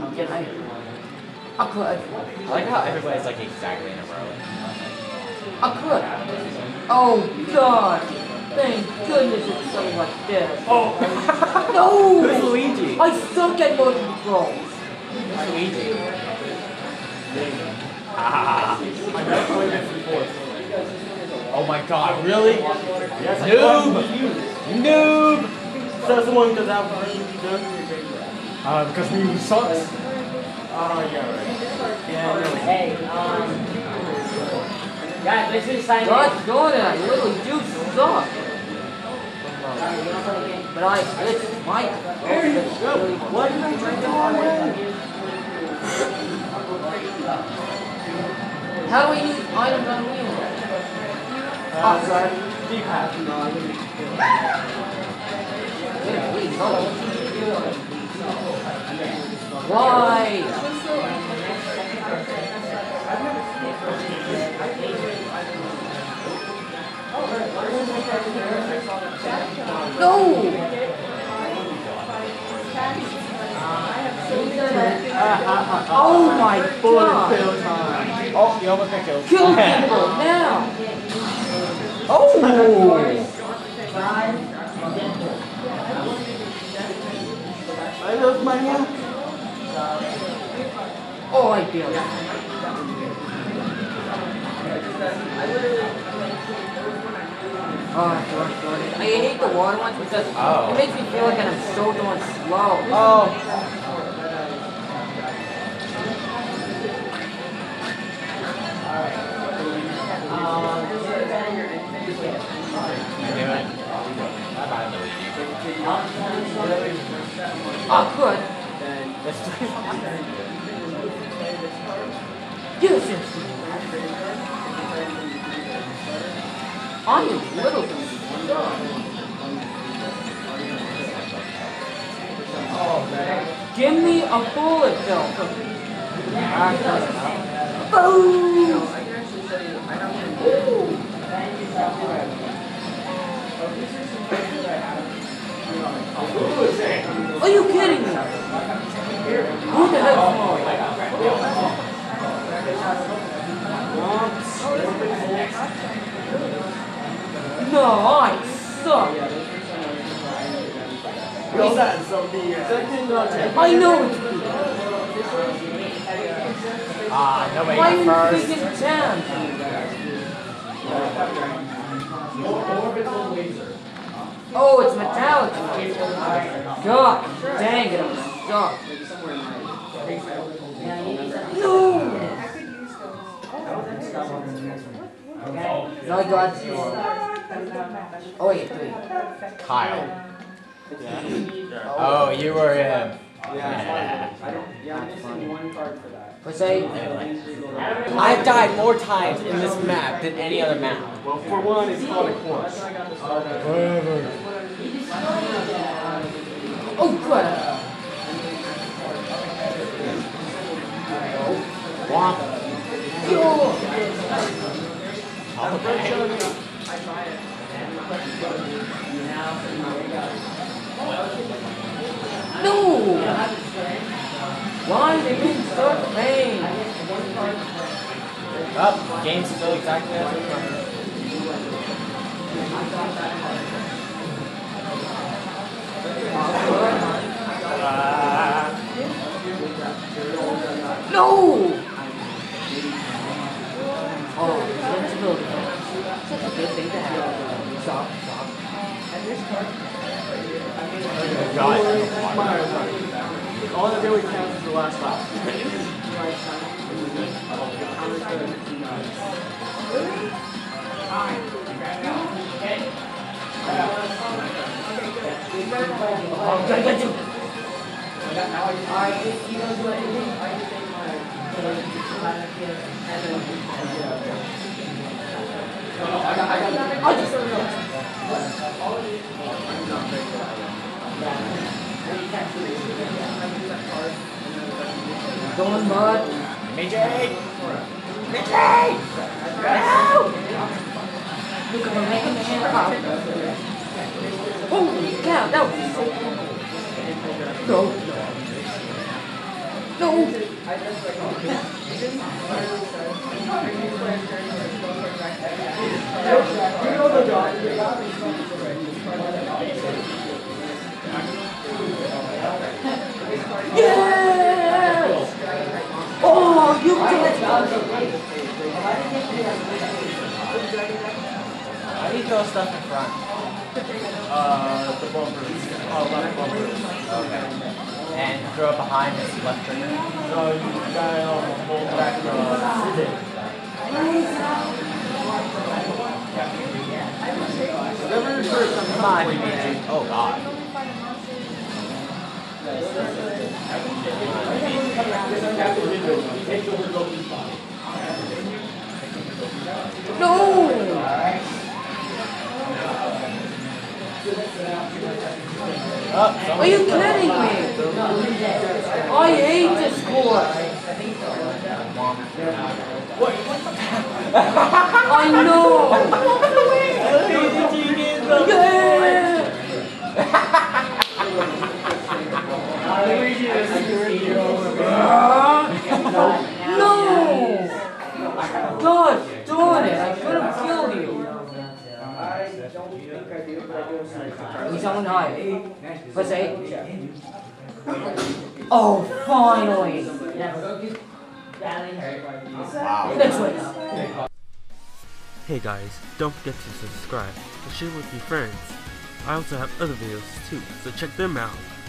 Can I could. I like how everybody's like exactly in a row. I could. Oh God! Thank goodness it's something like this. Oh! No! Who's Luigi? I suck at motion controls. Who's Luigi? I never played this before. Oh my God! Really? Yes, Noob! Noob! Says the one because I'm Because Ryu sucks. Oh, yeah, right. Hey, guys, let's do sign God's going and I literally do suck. But it's my Why did I try to How do we use items on wheels? sorry. D-pad. Why? No! Oh my God! Oh, you almost got killed. Kill people now! Oh! I love my hand. Oh, I feel it. Oh, darn it. I hate the water ones because it makes me feel like I'm so going slow. Oh! Oh, good. Yes, yes. I am little bit. Give me a bullet, Bill. Boom! Ooh. Are you kidding me? Who the hell? No, I suck. I know it's me. Nobody Why got are first. you freaking down? Oh, it's metallic. God dang it, I'm stuck. No! No, I got you. Oh, wait, 3. Kyle. Oh, you were him. Let's say, I've died more times in this map than any other map. Well, for one, it's called a course. oh, good. Womp. Yo! No! Why are they being so pain? Up, game's still exactly as it's No! Oh, invincibility. Such a good thing to have. Stop, stop. All that really counts is the last lap. Oh, gotta get you. Alright, if you don't do anything, I can take my I just don't know. Go on, bud. MJ! MJ! No! Look at my making the shit up. Holy cow, that was so cool. No. Yes! Oh, you did it! How do you throw stuff in front? The bumpers. Oh, left bumpers. Okay. And throw it behind this left trigger? So you gotta hold back the Whatever first time. Come on, Dimitri. Oh, God. No! Are you kidding me? I hate this course. I know. No! God darn it! I could have killed you. He's on high. Press A. Oh, finally! Wow. Next one. Hey guys, don't forget to subscribe and share with your friends. I also have other videos too, so check them out.